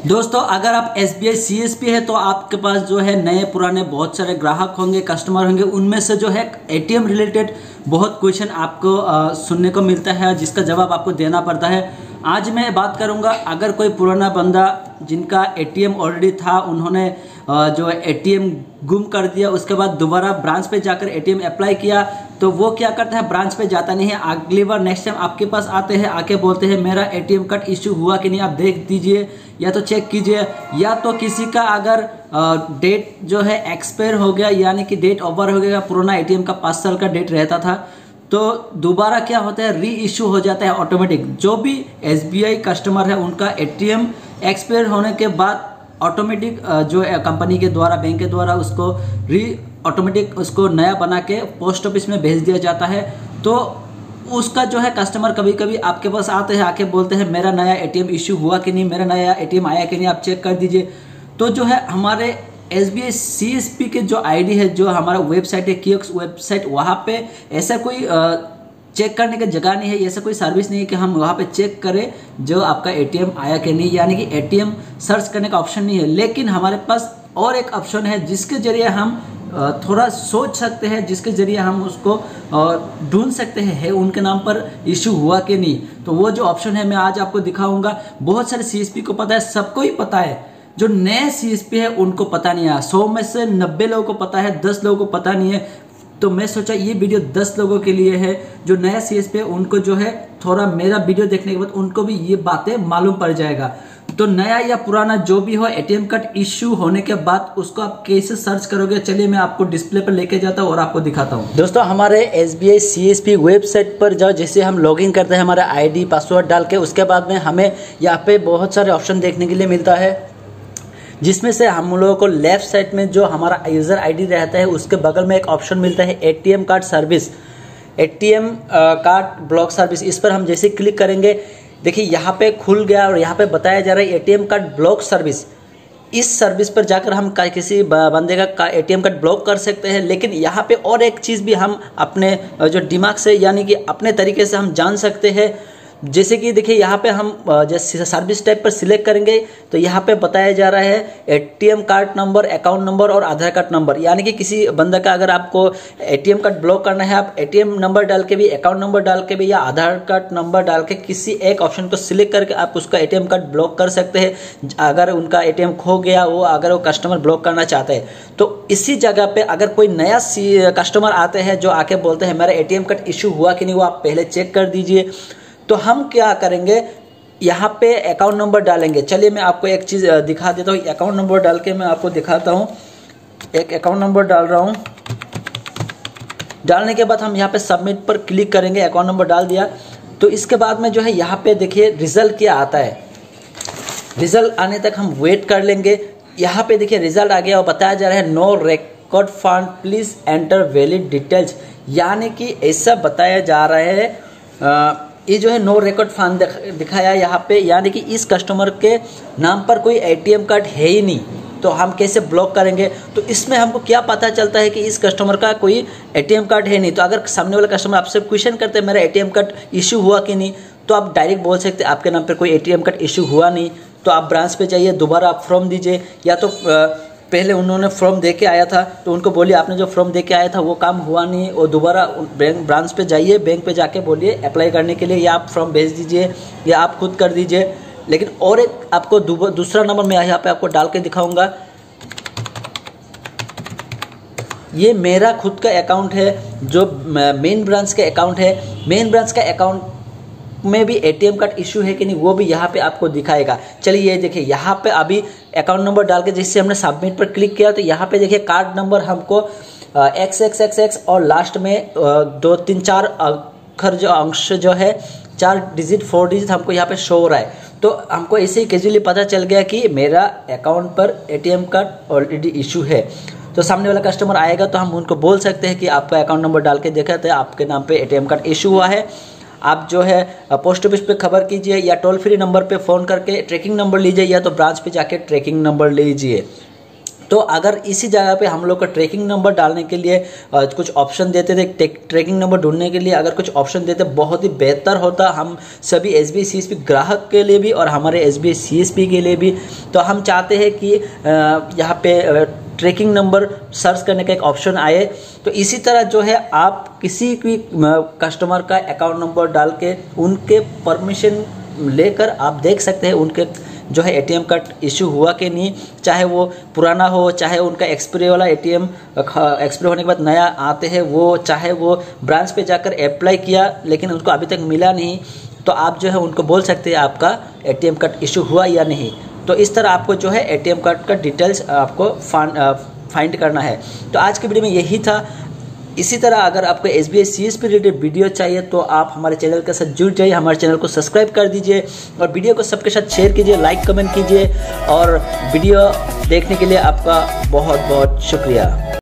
दोस्तों अगर आप SBI CSP है तो आपके पास जो है नए पुराने बहुत सारे ग्राहक होंगे, कस्टमर होंगे। उनमें से जो है ATM रिलेटेड बहुत क्वेश्चन आपको सुनने को मिलता है जिसका जवाब आपको देना पड़ता है। आज मैं बात करूंगा, अगर कोई पुराना बंदा जिनका ATM ऑलरेडी था, उन्होंने जो ATM गुम कर दिया, उसके बाद दोबारा ब्रांच पे जाकर ATM अप्लाई किया, तो वो क्या करता है, ब्रांच पे जाता नहीं है। अगली बार नेक्स्ट टाइम आपके पास आते हैं, आके बोलते हैं मेरा ATM कार्ड इशू हुआ कि नहीं, आप देख दीजिए या तो चेक कीजिए। या तो किसी का अगर डेट जो है एक्सपायर हो गया, यानी कि डेट ओवर हो गया, पुराना ATM का 5 साल का डेट रहता था, तो दोबारा क्या होता है, री इशू हो जाता है ऑटोमेटिक। जो भी SBI कस्टमर है उनका ATM एक्सपायर होने के बाद ऑटोमेटिक जो कंपनी के द्वारा, बैंक के द्वारा उसको ऑटोमेटिक उसको नया बना के पोस्ट ऑफिस में भेज दिया जाता है। तो उसका जो है कस्टमर कभी कभी आपके पास आते हैं, आके बोलते हैं मेरा नया ATM इशू हुआ कि नहीं, मेरा नया ATM आया कि नहीं, आप चेक कर दीजिए। तो जो है हमारे SBI CSP के जो ID है, जो हमारा वेबसाइट है, कियोस्क वेबसाइट, वहाँ पे ऐसा कोई चेक करने की जगह नहीं है, ऐसा कोई सर्विस नहीं है कि हम वहाँ पे चेक करें जो आपका ATM आया कि नहीं, यानी कि ATM सर्च करने का ऑप्शन नहीं है। लेकिन हमारे पास और एक ऑप्शन है जिसके जरिए हम थोड़ा सोच सकते हैं, जिसके जरिए हम उसको ढूंढ सकते हैं उनके नाम पर इशू हुआ कि नहीं। तो वो जो ऑप्शन है मैं आज आपको दिखाऊंगा। बहुत सारे CSP को पता है, सबको ही पता है। जो नए CSP है उनको पता नहीं है। 100 में से 90 लोगों को पता है, 10 लोगों को पता नहीं है। तो मैं सोचा ये वीडियो 10 लोगों के लिए है जो नया CSP है, उनको जो है थोड़ा मेरा वीडियो देखने के बाद उनको भी ये बातें मालूम पड़ जाएगा। तो नया या पुराना जो भी हो, ATM कार्ड इश्यू होने के बाद उसको आप कैसे सर्च करोगे, चलिए मैं आपको डिस्प्ले पर लेके जाता हूँ और आपको दिखाता हूँ। दोस्तों हमारे SBI CSP वेबसाइट पर जाओ। जैसे हम लॉगिन करते हैं हमारा ID पासवर्ड डाल के, उसके बाद में हमें यहाँ पे बहुत सारे ऑप्शन देखने के लिए मिलता है, जिसमें से हम लोगों को लेफ्ट साइड में जो हमारा यूज़र ID रहता है उसके बगल में एक ऑप्शन मिलता है ATM card service, ATM card block service. इस पर हम जैसे क्लिक करेंगे, देखिए यहाँ पे खुल गया और यहाँ पे बताया जा रहा है ATM कार्ड ब्लॉक सर्विस। इस सर्विस पर जाकर हम किसी बंदे का ATM कार्ड ब्लॉक कर सकते हैं। लेकिन यहाँ पे और एक चीज़ भी हम अपने जो दिमाग से, यानी कि अपने तरीके से हम जान सकते हैं। जैसे कि देखिए यहाँ पे हम जैसे सर्विस टाइप पर सिलेक्ट करेंगे तो यहाँ पे बताया जा रहा है ATM card number, account number और आधार कार्ड नंबर। यानी कि किसी बंदा का अगर आपको ATM कार्ड ब्लॉक करना है, आप ATM नंबर डाल के भी, अकाउंट नंबर डाल के भी या आधार कार्ड नंबर डाल के किसी एक ऑप्शन को सिलेक्ट करके आप उसका ATM कार्ड ब्लॉक कर सकते हैं। अगर उनका ATM खो गया, अगर वो कस्टमर ब्लॉक करना चाहते हैं, तो इसी जगह पे अगर कोई नया कस्टमर आते हैं जो आके बोलते हैं मेरा ATM कार्ड इशू हुआ कि नहीं, वो आप पहले चेक कर दीजिए। तो हम क्या करेंगे, यहाँ पे अकाउंट नंबर डालेंगे। चलिए मैं आपको एक चीज़ दिखा देता हूँ। अकाउंट नंबर डाल के मैं आपको दिखाता हूँ। एक अकाउंट नंबर डाल रहा हूँ। डालने के बाद हम यहाँ पे सबमिट पर क्लिक करेंगे। अकाउंट नंबर डाल दिया तो इसके बाद में जो है यहाँ पे देखिए रिजल्ट क्या आता है। रिजल्ट आने तक हम वेट कर लेंगे। यहाँ पे देखिए रिजल्ट आ गया और बताया जा रहा है no record found, please enter valid details. यानी कि ऐसा बताया जा रहा है, ये जो है नो रिकॉर्ड फंड दिखाया यहाँ पे, यानी कि इस कस्टमर के नाम पर कोई ATM कार्ड है ही नहीं। तो हम कैसे ब्लॉक करेंगे? तो इसमें हमको क्या पता चलता है कि इस कस्टमर का कोई ATM कार्ड है नहीं। तो अगर सामने वाला कस्टमर आपसे क्वेश्चन करते हैं मेरा ATM कार्ड इशू हुआ कि नहीं, तो आप डायरेक्ट बोल सकते हैं आपके नाम पर कोई ATM कार्ड इशू हुआ नहीं। तो आप ब्रांच पे जाइए, दोबारा आप फॉर्म दीजिए, या तो पहले उन्होंने फॉर्म दे के आया था तो उनको बोलिए आपने जो फॉर्म दे के आया था वो काम हुआ नहीं, और दोबारा ब्रांच पे जाइए, बैंक पे जाके बोलिए अप्लाई करने के लिए, या आप फॉर्म भेज दीजिए या आप खुद कर दीजिए। लेकिन और एक आपको दूसरा नंबर मैं यहाँ पे आपको डाल के दिखाऊंगा। ये मेरा खुद का अकाउंट है, जो मेन ब्रांच का अकाउंट है। मेन ब्रांच का अकाउंट में भी ATM कार्ड इशू है कि नहीं वो भी यहाँ पे आपको दिखाएगा। चलिए ये देखिए यहाँ पे अभी अकाउंट नंबर डाल के जैसे हमने सबमिट पर क्लिक किया तो यहाँ पे देखिए कार्ड नंबर हमको XXXX और लास्ट में 2 3 4 अक्षर जो अंश जो है 4 डिजिट 4 डिजिट हमको यहाँ पे शो हो रहा है। तो हमको ऐसे ही कैजुअली पता चल गया कि मेरा अकाउंट पर ATM कार्ड ऑलरेडी इशू है। तो सामने वाला कस्टमर आएगा तो हम उनको बोल सकते हैं कि आपका अकाउंट नंबर डाल के देखा था, आपके नाम पे ATM कार्ड इशू हुआ है। आप जो है पोस्ट ऑफिस पे खबर कीजिए या टोल फ्री नंबर पे फ़ोन करके ट्रैकिंग नंबर लीजिए, या तो ब्रांच पे जाके ट्रैकिंग नंबर लीजिए। तो अगर इसी जगह पे हम लोग का ट्रैकिंग नंबर डालने के लिए कुछ ऑप्शन देते थे, ट्रैकिंग नंबर ढूंढने के लिए अगर कुछ ऑप्शन देते बहुत ही बेहतर होता हम सभी SBI CSP ग्राहक के लिए भी और हमारे SBI CSP के लिए भी। तो हम चाहते हैं कि यहाँ पे ट्रैकिंग नंबर सर्च करने का एक ऑप्शन आए। तो इसी तरह जो है आप किसी भी कस्टमर का अकाउंट नंबर डाल के उनके परमिशन लेकर आप देख सकते हैं उनके जो है ATM कार्ड इशू हुआ कि नहीं, चाहे वो पुराना हो, चाहे उनका एक्सपायरी वाला ATM एक्सपायर होने के बाद नया आते हैं वो, चाहे वो ब्रांच पे जाकर अप्लाई किया लेकिन उनको अभी तक मिला नहीं, तो आप जो है उनको बोल सकते हैं आपका ATM कार्ड इशू हुआ या नहीं। तो इस तरह आपको जो है ATM कार्ड का डिटेल्स आपको फाइंड करना है। तो आज की वीडियो में यही था। इसी तरह अगर आपको SBI CSP रिलेटेड वीडियो चाहिए तो आप हमारे चैनल के साथ जुड़ जाइए, हमारे चैनल को सब्सक्राइब कर दीजिए और वीडियो को सबके साथ शेयर कीजिए, लाइक कमेंट कीजिए और वीडियो देखने के लिए आपका बहुत बहुत शुक्रिया।